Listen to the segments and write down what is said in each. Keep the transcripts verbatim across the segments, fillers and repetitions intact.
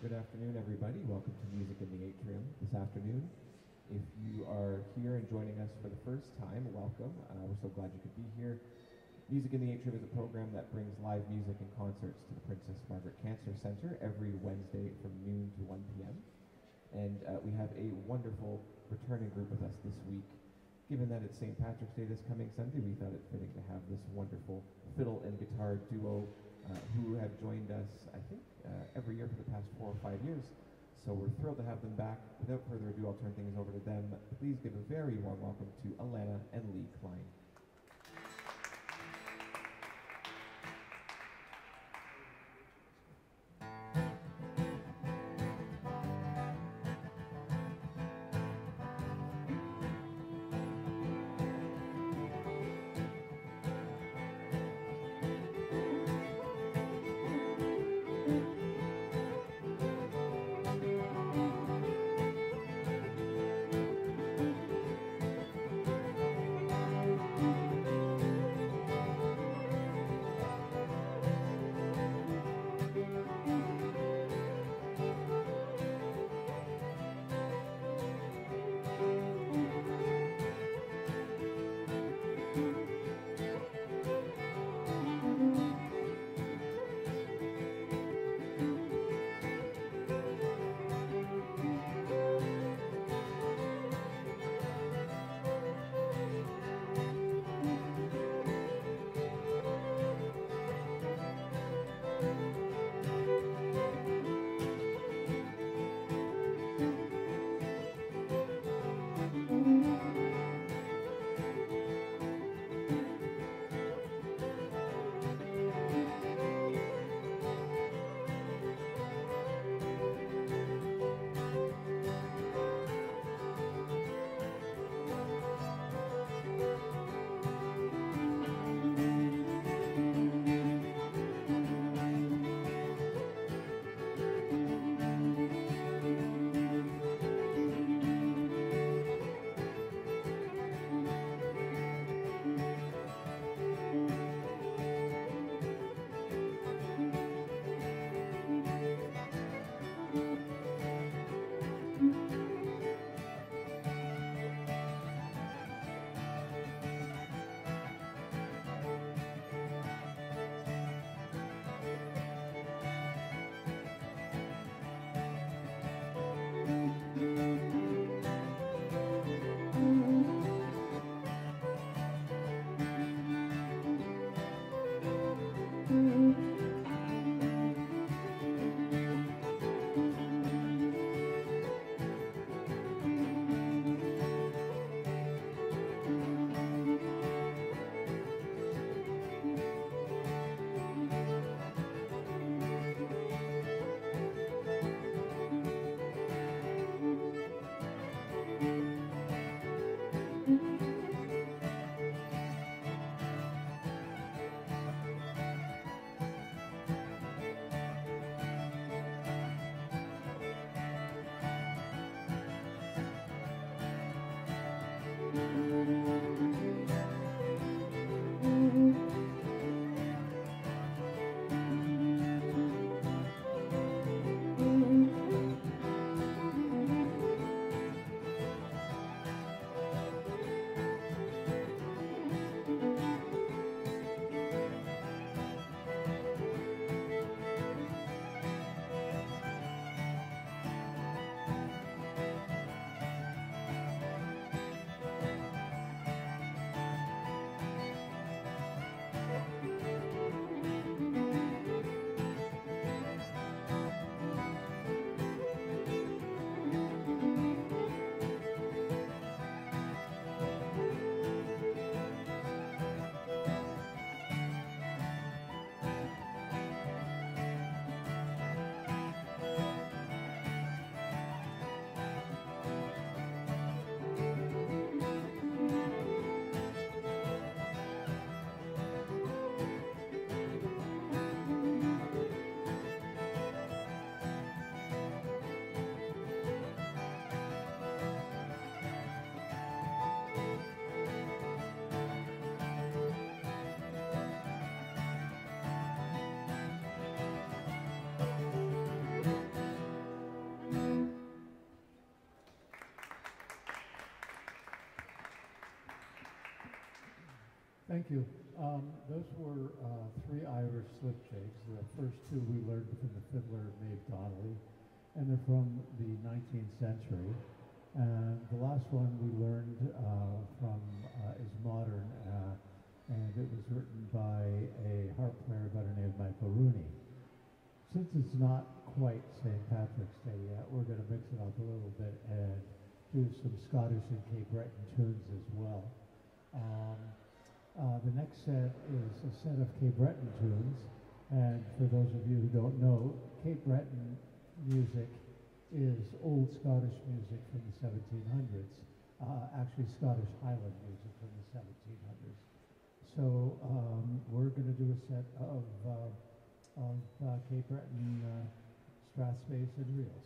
Good afternoon, everybody. Welcome to Music in the Atrium this afternoon. If you are here and joining us for the first time, welcome. Uh, we're so glad you could be here. Music in the Atrium is a program that brings live music and concerts to the Princess Margaret Cancer Centre every Wednesday from noon to one p m And uh, we have a wonderful returning group with us this week. Given that it's Saint Patrick's Day this coming Sunday, we thought it fitting to have this wonderful fiddle and guitar duo uh, who have joined us, I think, uh, every year for the past four or five years. So we're thrilled to have them back. Without further ado, I'll turn things over to them. Please give a very warm welcome to Alana and Leigh Cline. Thank you. Um, those were uh, three Irish slipjigs. The first two we learned from the fiddler Maeve Donnelly, and they're from the nineteenth century. And the last one we learned uh, from uh, is modern, uh, and it was written by a harp player by the name of Michael Rooney. Since it's not quite Saint Patrick's Day yet, we're going to mix it up a little bit and do some Scottish and Cape Breton tunes as well. Um, uh, the next set is a set of Cape Breton tunes, and for those of you who don't know, Cape Breton music is old Scottish music from the seventeen hundreds, uh, actually Scottish Highland music from the seventeen hundreds. So um, we're going to do a set of, uh, of uh, Cape Breton uh, Strathspeys and reels.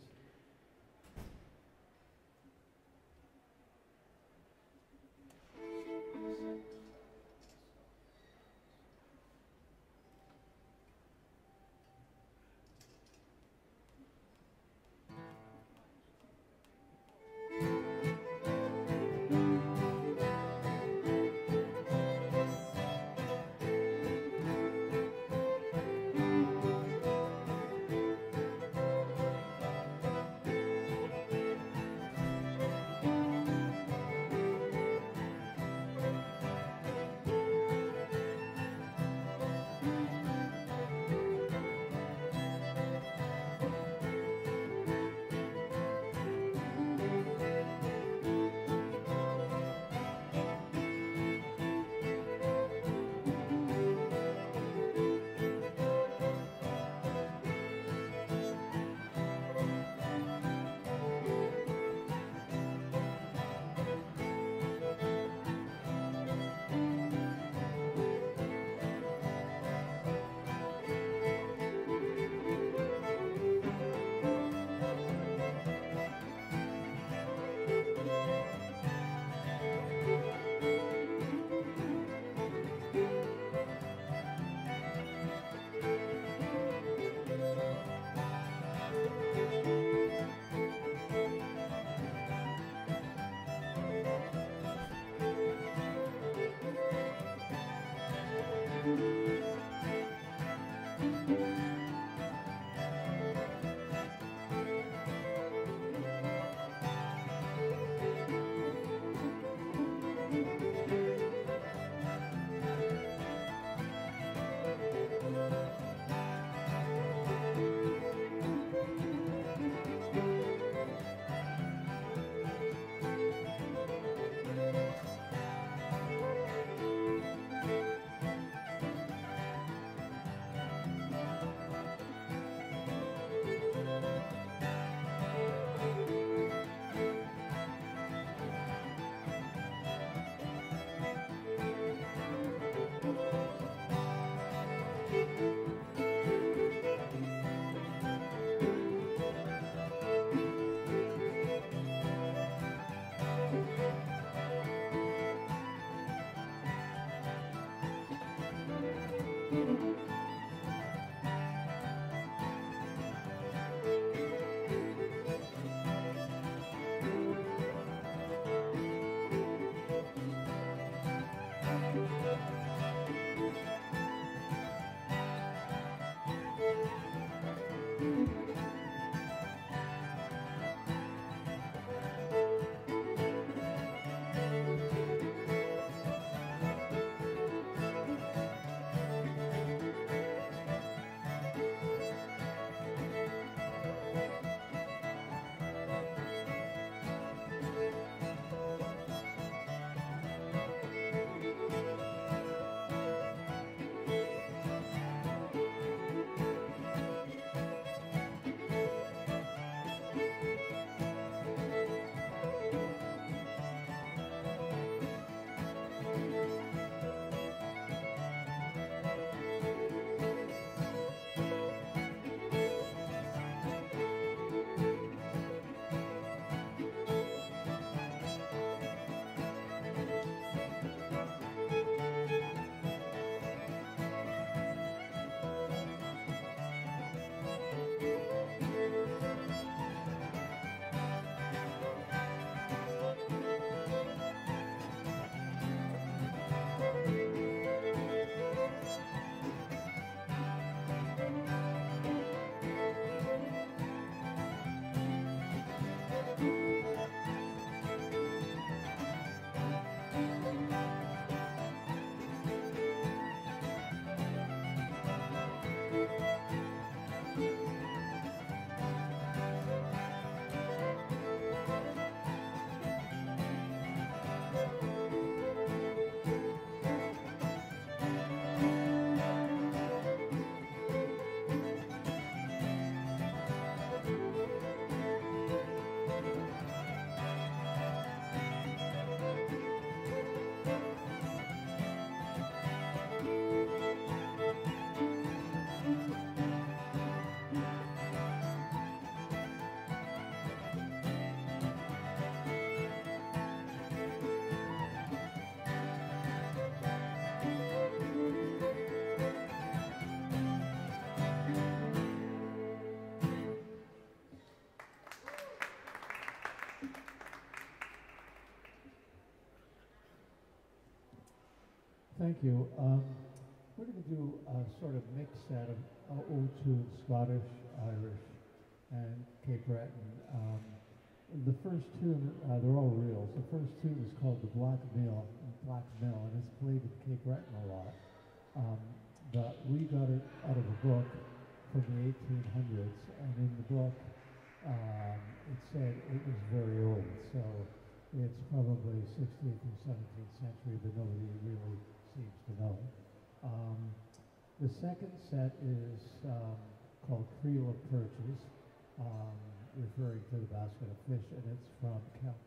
thank you. Um, we're going to do a sort of mix set of uh, old tunes, Scottish, Irish, and Cape Breton. Um, the first tune, uh, they're all reels. The first tune is called The Black Mill, Black Mill, and it's played in Cape Breton a lot. Um, but we got it out of a book from the eighteen hundreds, and in the book um, it said it was very old, so it's probably sixteenth or seventeenth century, but nobody really seems to know. Um, the second set is um, called Creel of Perches, um, referring to the basket of fish, and it's from Count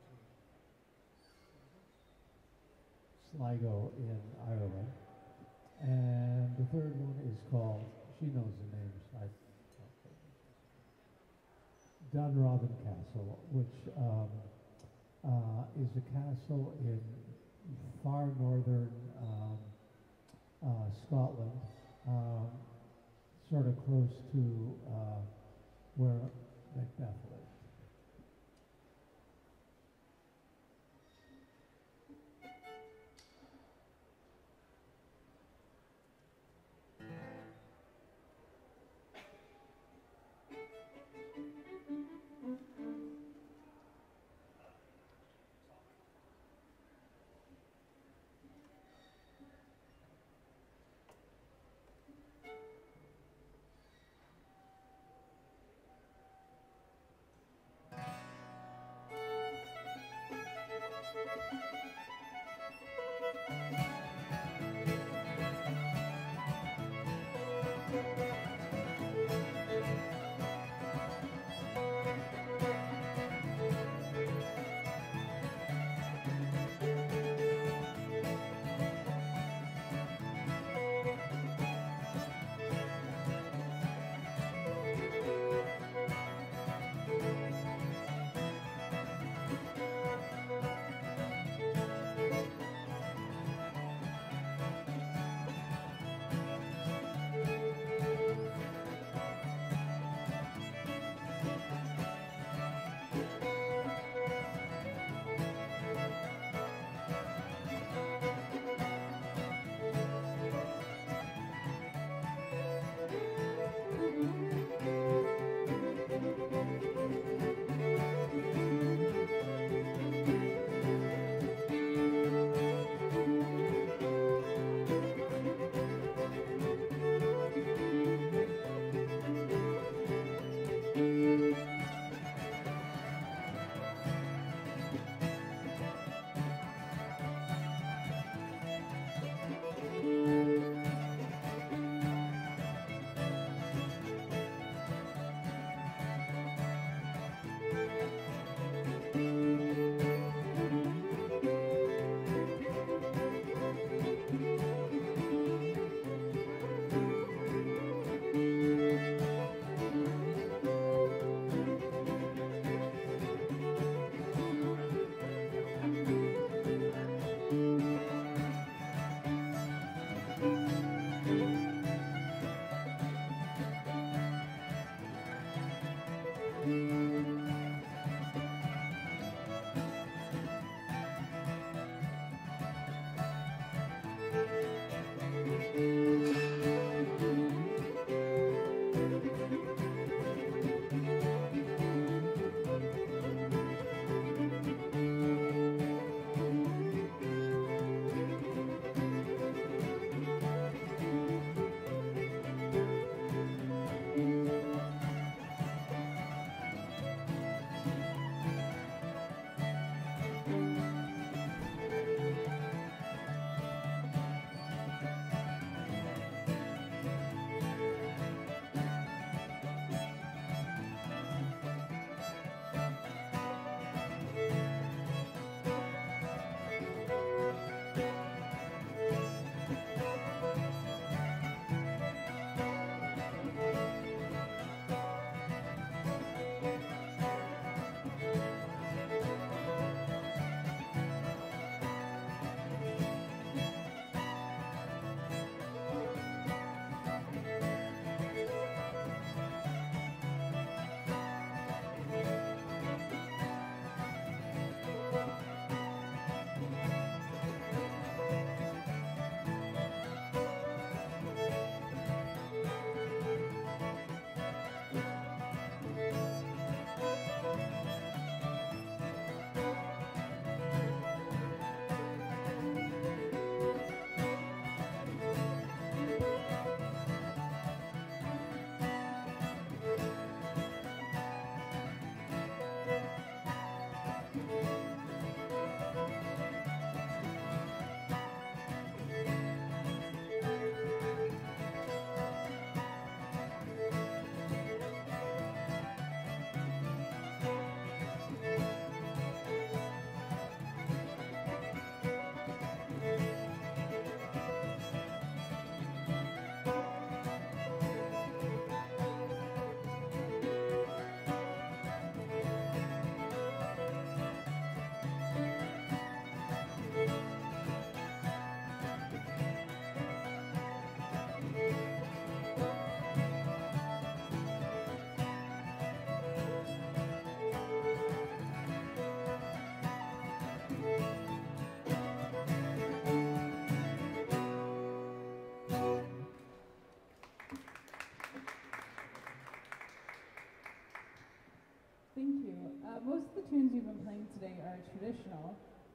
Sligo in Ireland. And the third one is called, she knows the names, I Dunrobin Castle, which um, uh, is a castle in far northern um, uh, Scotland, um, sort of close to uh, where Macbeth lived.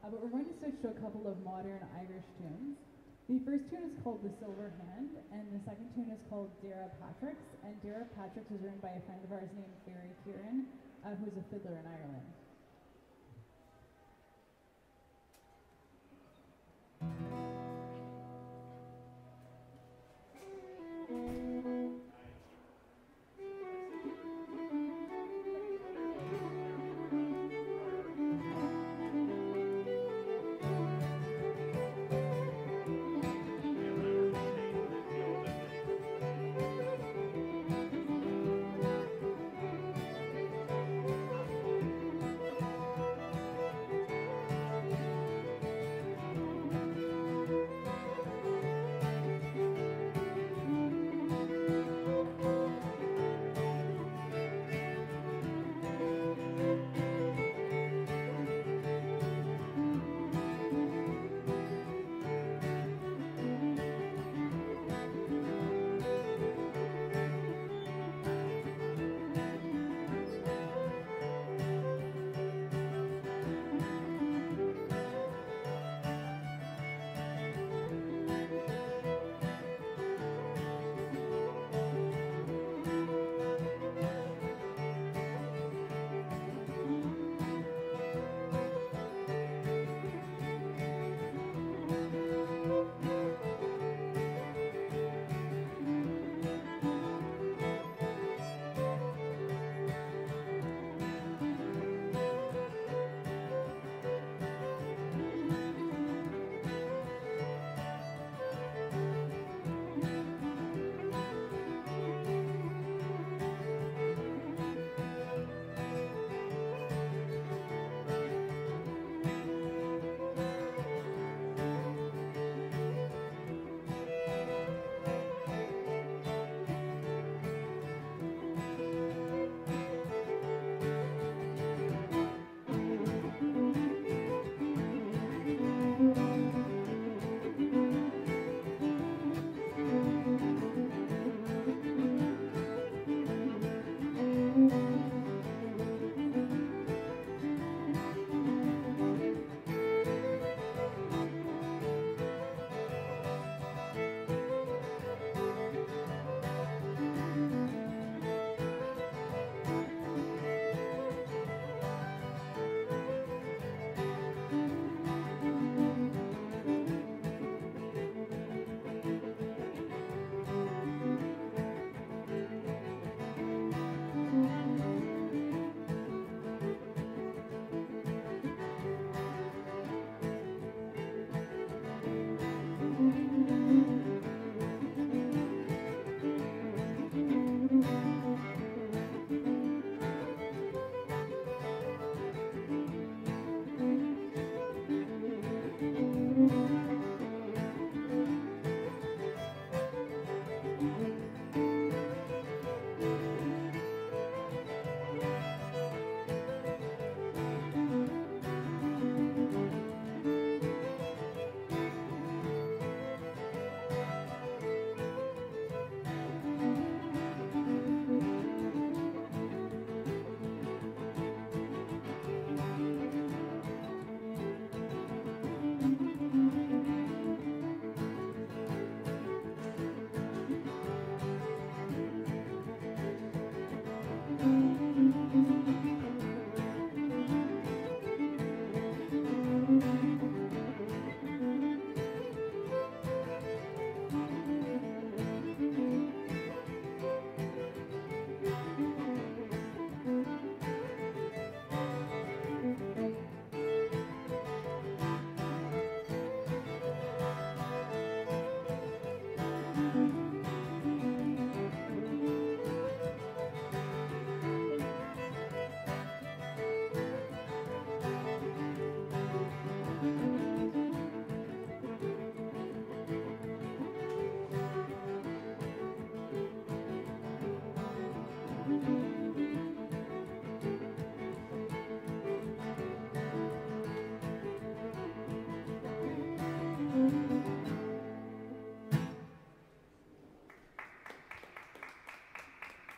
Uh, but we're going to switch to a couple of modern Irish tunes. The first tune is called The Silver Hand, and the second tune is called Dara Patrick's. And Dara Patrick's was written by a friend of ours named Barry Kieran, uh, who's a fiddler in Ireland.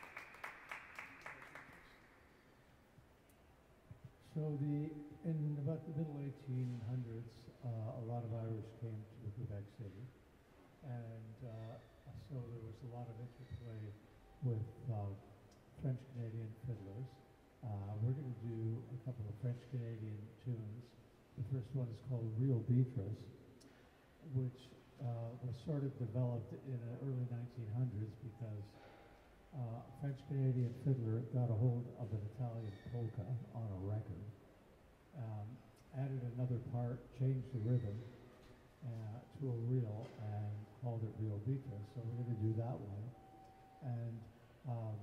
So the in about about the middle eighteen hundreds, uh, a lot of Irish came to Quebec City, and uh, so there was a lot of interplay with uh, French Canadian fiddlers. Uh, we're going to do a couple of French Canadian tunes. The first one is called Real Beatrice, which uh, was sort of developed in the early nineteen hundreds because uh, a French Canadian fiddler got a hold of an Italian polka on a record, um, added another part, changed the rhythm uh, to a reel, and called it Real Beatrice. So we're going to do that one. And um,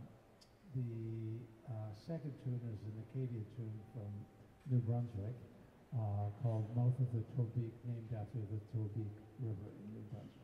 the uh, second tune is an Acadian tune from New Brunswick uh, called Mouth of the Tobique, named after the Tobique River in New Brunswick.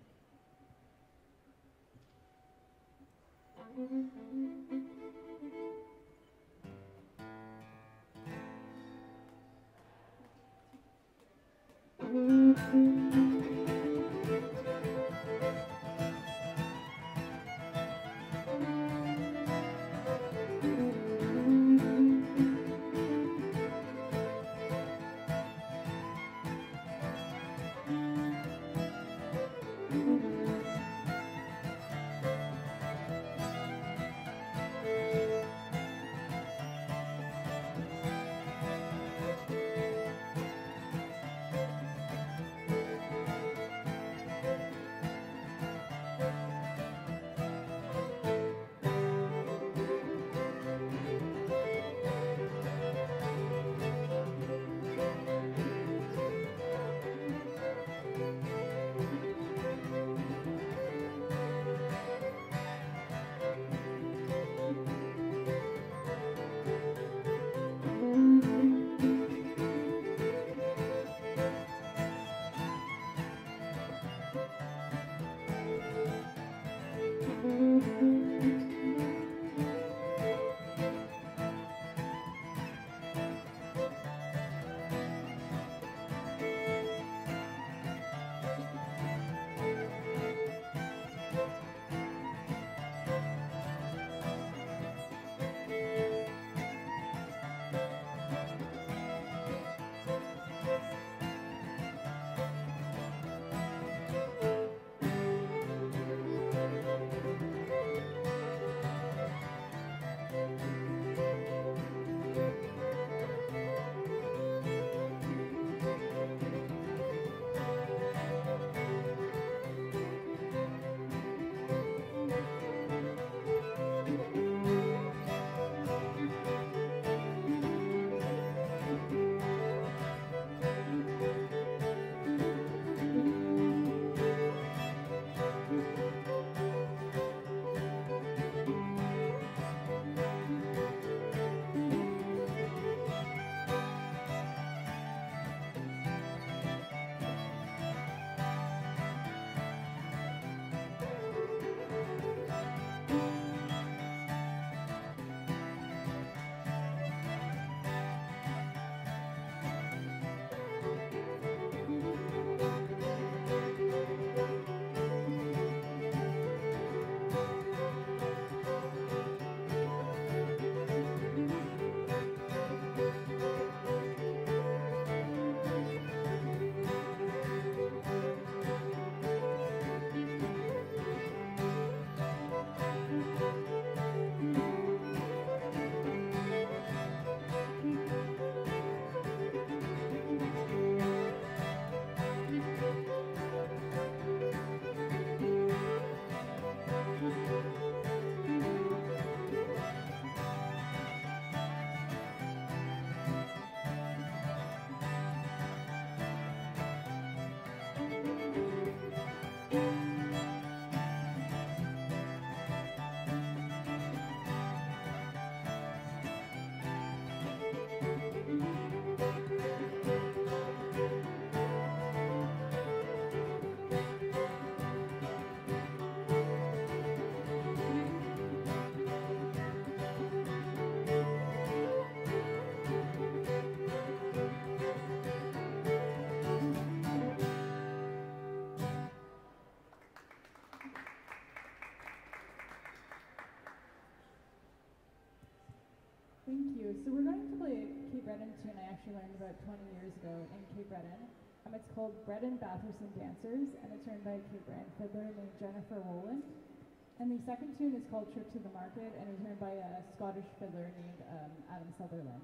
Thank you. So we're going to play a caper Breton tune I actually learned about twenty years ago in Cape Breton. Um, it's called Breton Batherson Dancers, and it's written by a Cape Breton fiddler named Jennifer Rowland. And the second tune is called Trip to the Market, and it was written by a Scottish fiddler named um, Adam Sutherland.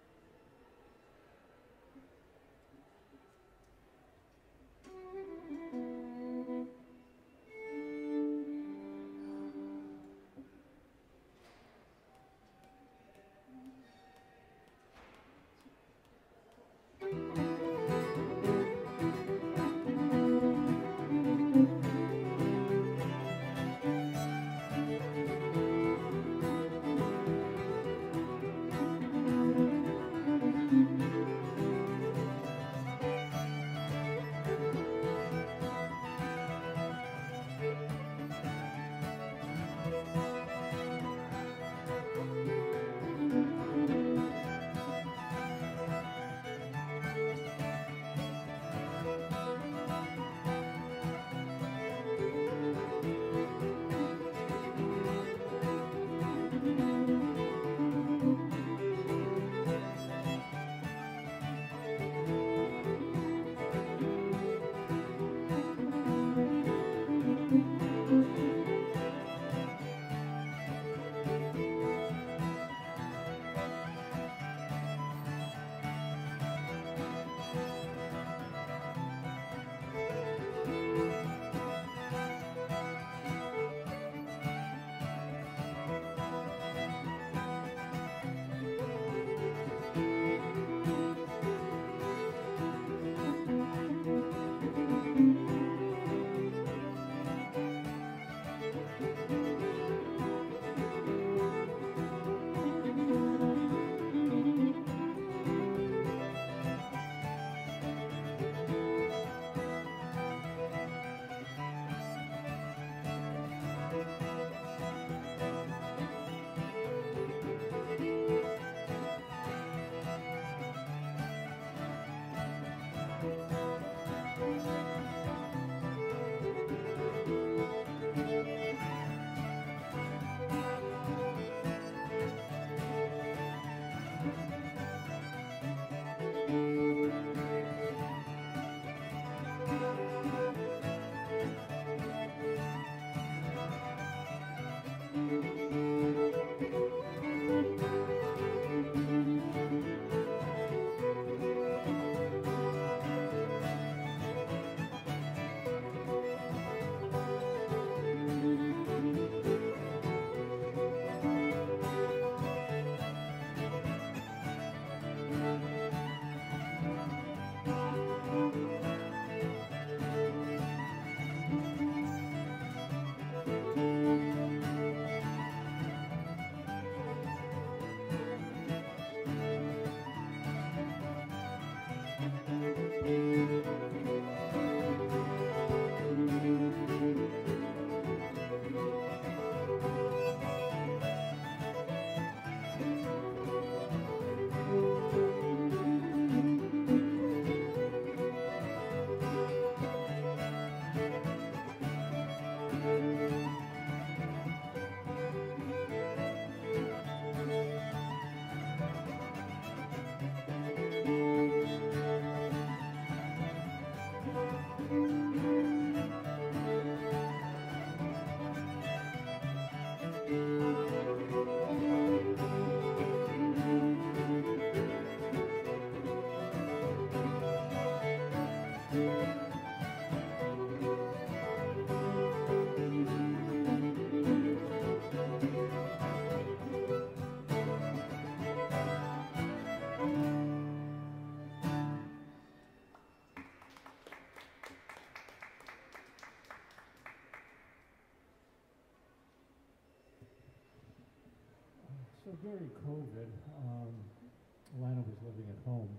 So during COVID, um, Alana was living at home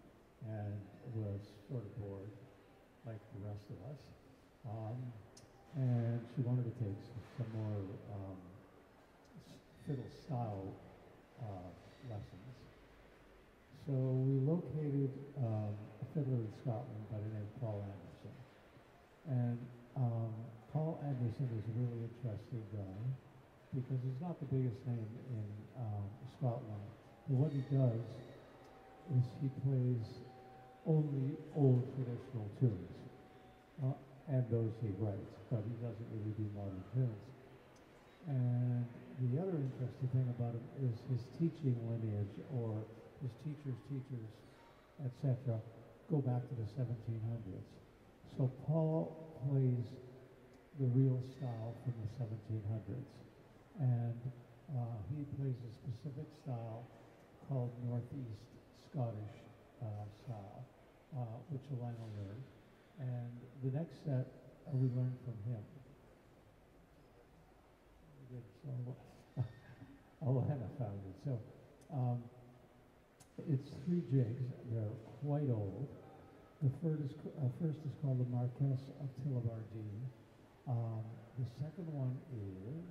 and was sort of bored, like the rest of us. Um, and she wanted to take s- some more um, s- fiddle style uh, lessons. So we located um, a fiddler in Scotland by the name of Paul Anderson. And um, Paul Anderson is a really interesting guy, because he's not the biggest name in um, Scotland. But what he does is he plays only old traditional tunes, uh, and those he writes, but he doesn't really do modern tunes. And the other interesting thing about him is his teaching lineage, or his teachers' teachers, et cetera, go back to the seventeen hundreds. So Paul plays the real style from the seventeen hundreds, and uh, he plays a specific style called Northeast Scottish uh, style, uh, which Alana learned. And the next set uh, we learned from him. So Alana found it. So um, it's three jigs. They're quite old. The first is, uh, first is called the Marquess of Tillabardine. Um, the second one is,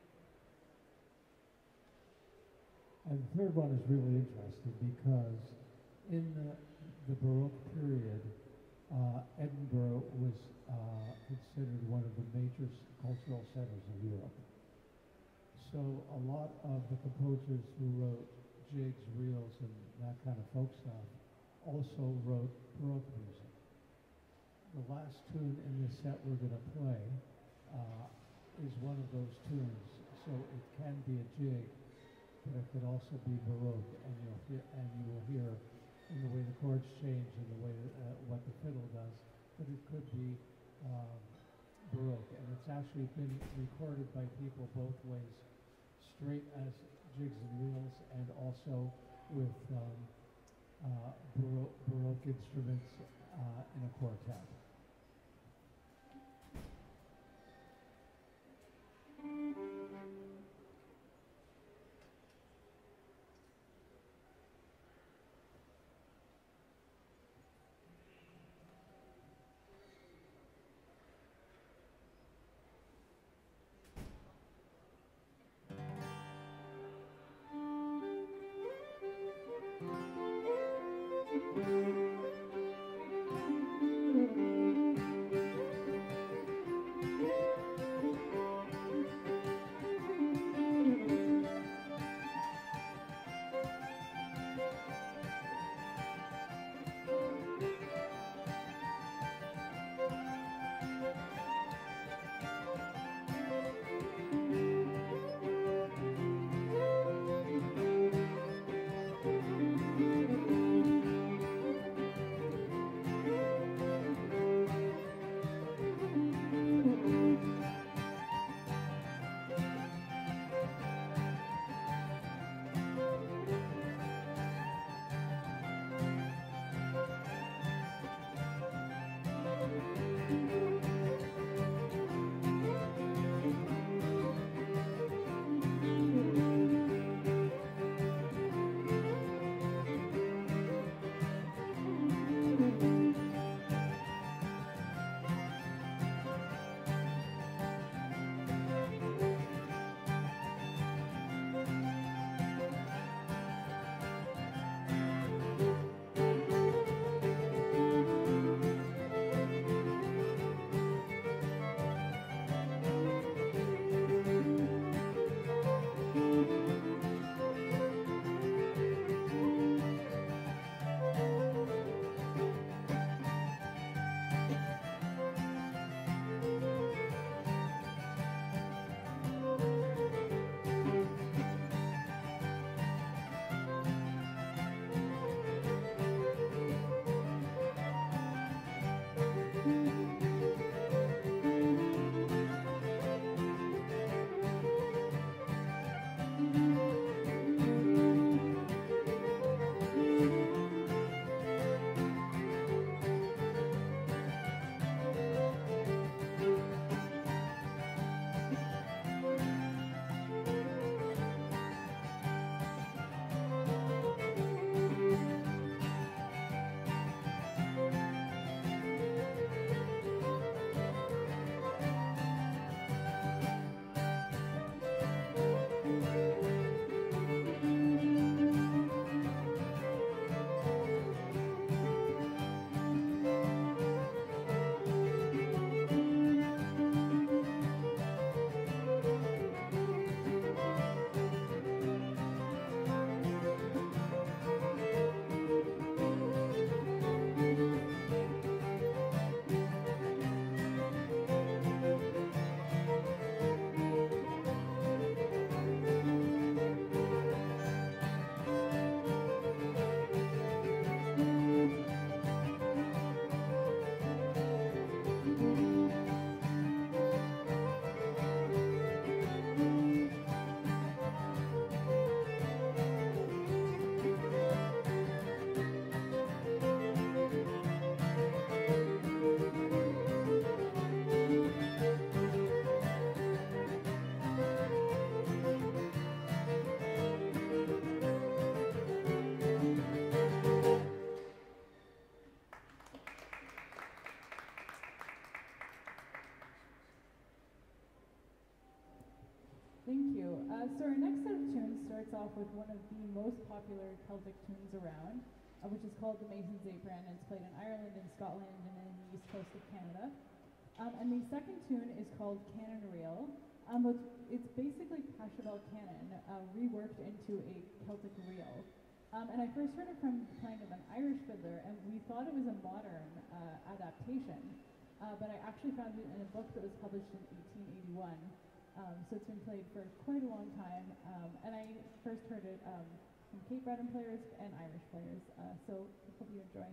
and the third one is really interesting because in the, the Baroque period, uh, Edinburgh was uh, considered one of the major cultural centers of Europe. So a lot of the composers who wrote jigs, reels, and that kind of folk stuff also wrote Baroque music. The last tune in this set we're going to play uh, is one of those tunes. So it can be a jig, but it could also be Baroque, and you'll hear, and you will hear in the way the chords change and the way uh, what the fiddle does, but it could be um, Baroque, and it's actually been recorded by people both ways, straight as jigs and reels, and also with um, uh, Baroque, Baroque instruments uh, in a quartet. Thank you. Uh, so our next set of tunes starts off with one of the most popular Celtic tunes around, uh, which is called the Mason's Apron, and it's played in Ireland and Scotland and in the east coast of Canada. Um, and the second tune is called Canon Reel. Um, it's, it's basically Pachelbel canon uh, reworked into a Celtic reel. Um, and I first heard it from kind of an Irish fiddler, and we thought it was a modern uh, adaptation. Uh, but I actually found it in a book that was published in eighteen eighty-one. Um, so it's been played for quite a long time, um, and I first heard it um, from Cape Breton players and Irish players, uh, so hope you enjoy.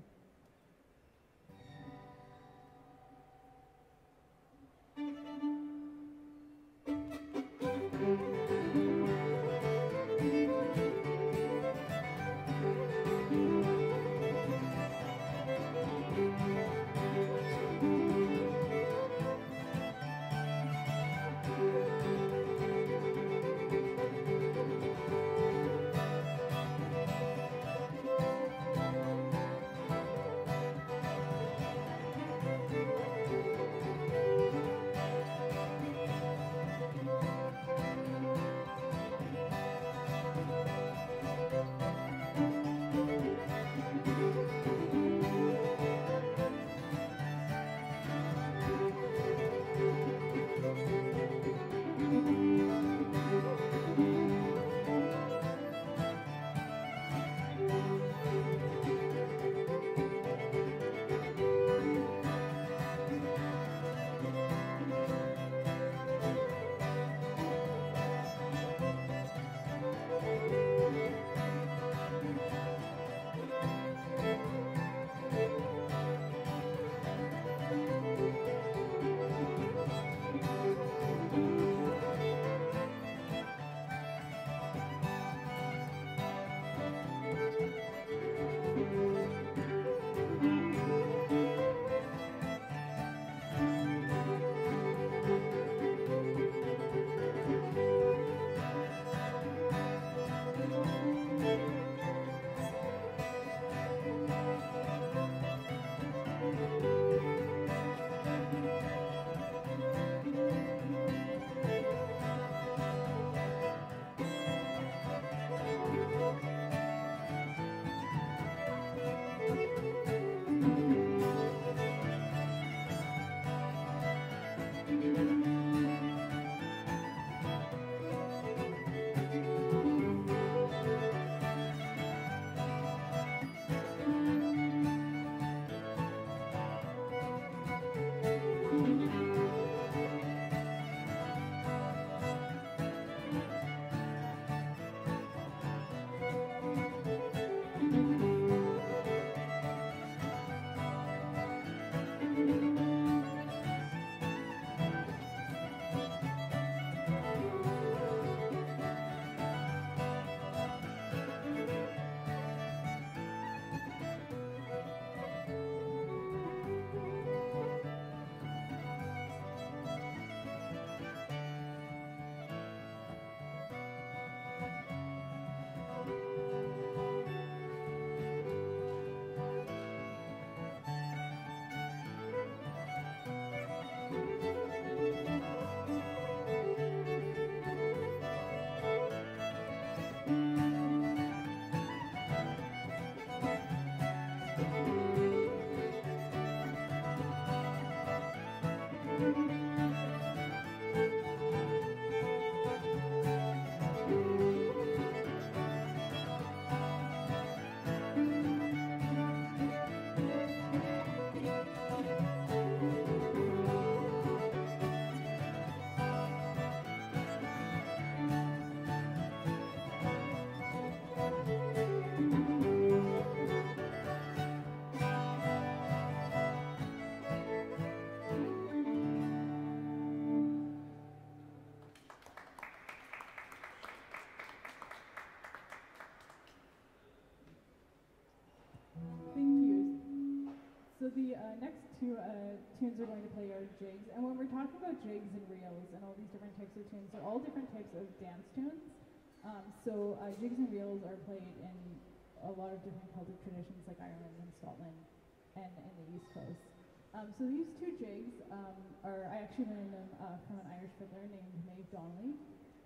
So the uh, next two uh, tunes we're going to play are jigs, and when we're talking about jigs and reels and all these different types of tunes, they're all different types of dance tunes. Um, so uh, jigs and reels are played in a lot of different Celtic traditions like Ireland and Scotland and, and the East Coast. Um, so these two jigs um, are, I actually learned them uh, from an Irish fiddler named Maeve Donnelly.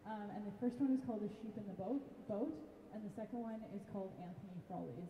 Um, and the first one is called A Sheep in the Boat, boat and the second one is called Anthony Frawley's.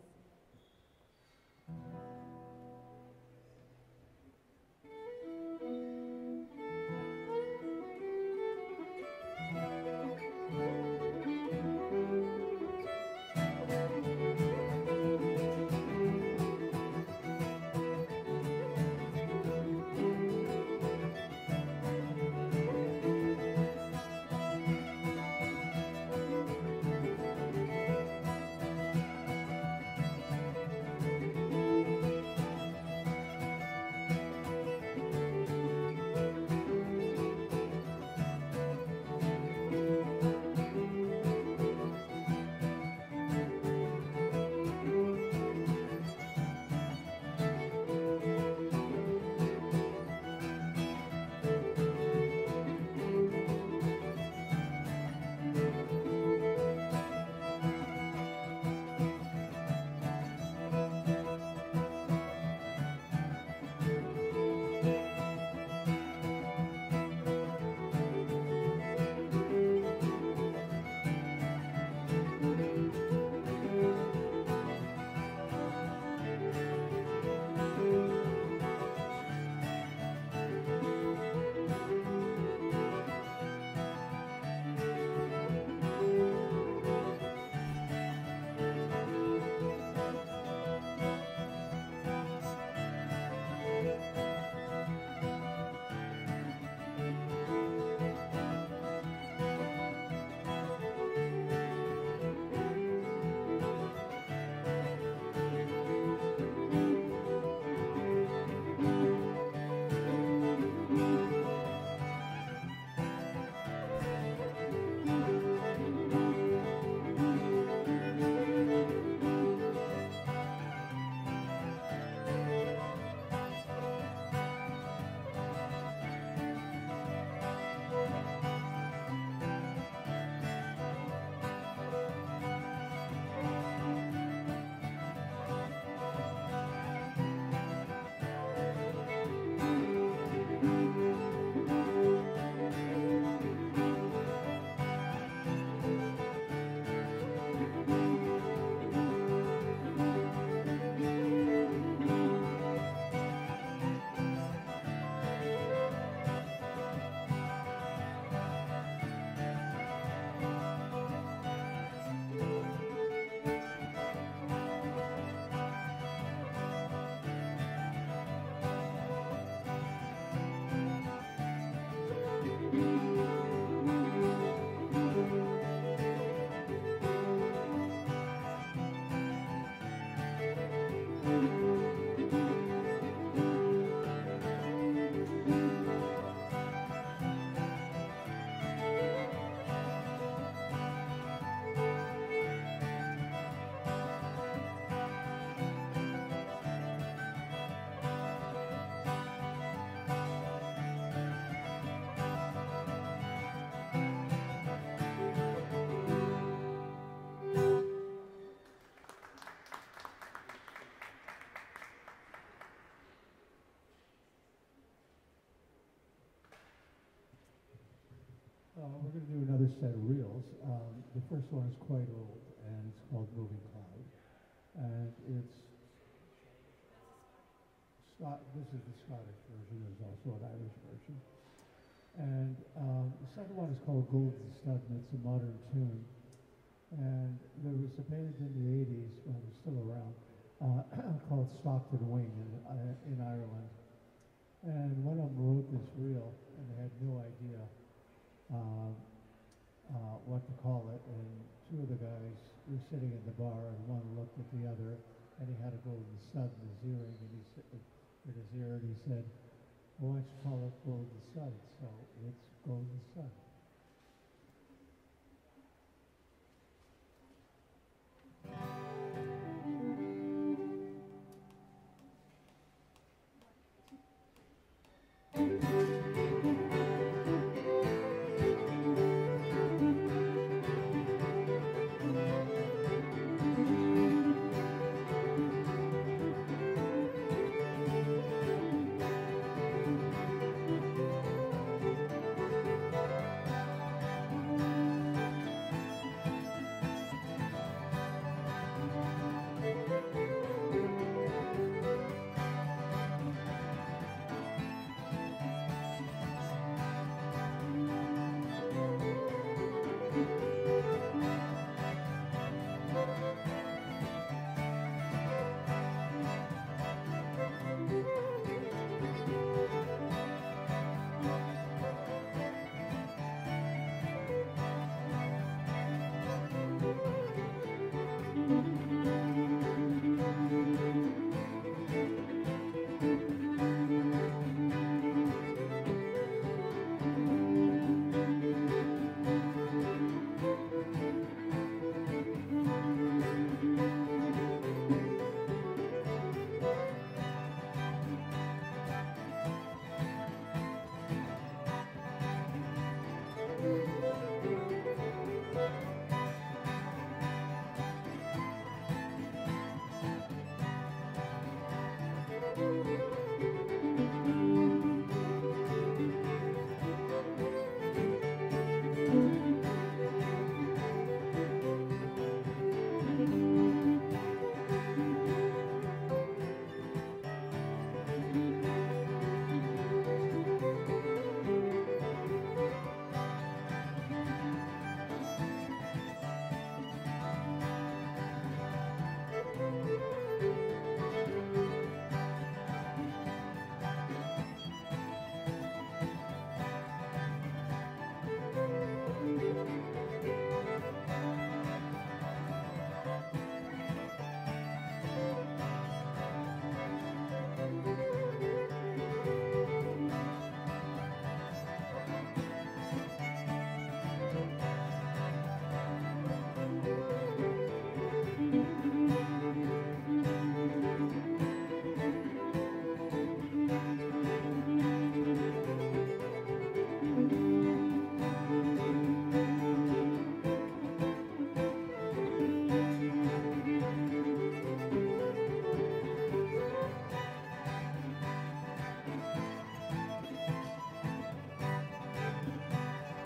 Uh, we're going to do another set of reels. Um, the first one is quite old, and it's called Moving Cloud. And it's Scot. This is the Scottish version. There's also an Irish version. And um, the second one is called Golden Stud, and it's a modern tune. And there was a band in the eighties, well, they're still around, uh, called Stockton Wing in, uh, in Ireland. And one of them wrote this reel, and they had no idea Uh, uh, what to call it, and two of the guys were sitting in the bar, and one looked at the other, and he had a golden stud in his earring, and he said, in his ear, and he said, "Why don't you call it Golden Stud?" So it's Golden Stud.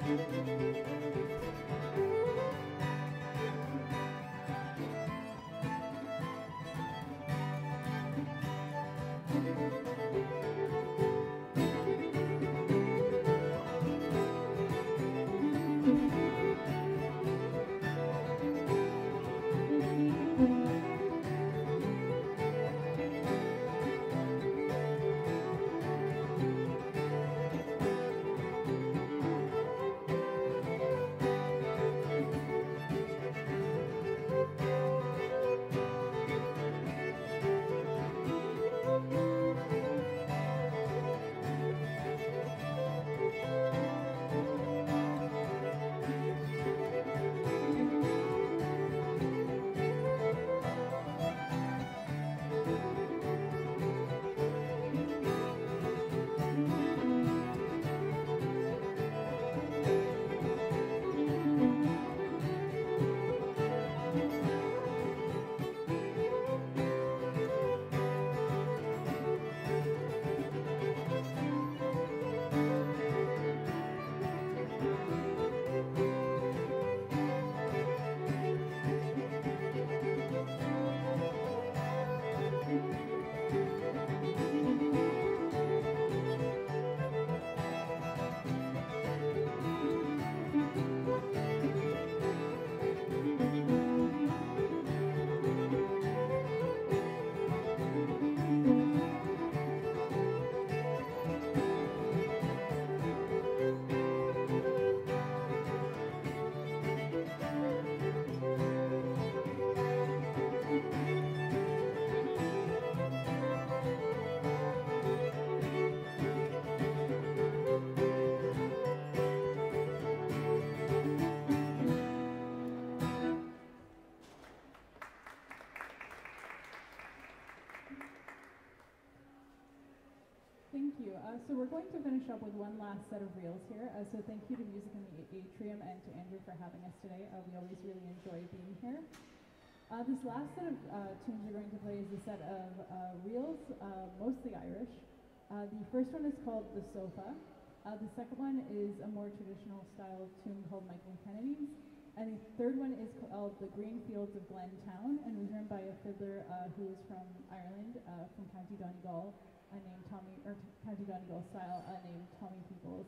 Thank you. Uh, so we're going to finish up with one last set of reels here. Uh, so thank you to Music in the Atrium and to Andrew for having us today. Uh, we always really enjoy being here. Uh, this last set of uh, tunes we're going to play is a set of uh, reels, uh, mostly Irish. Uh, the first one is called The Sofa. Uh, the second one is a more traditional style tune called Michael Kennedy's. And the third one is called The Green Fields of Glentown and was written by a fiddler uh, who is from Ireland, uh, from County Donegal, uh, named Tommy, or County Donegal style, uh, named Tommy Peoples.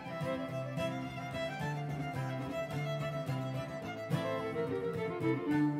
Thank you.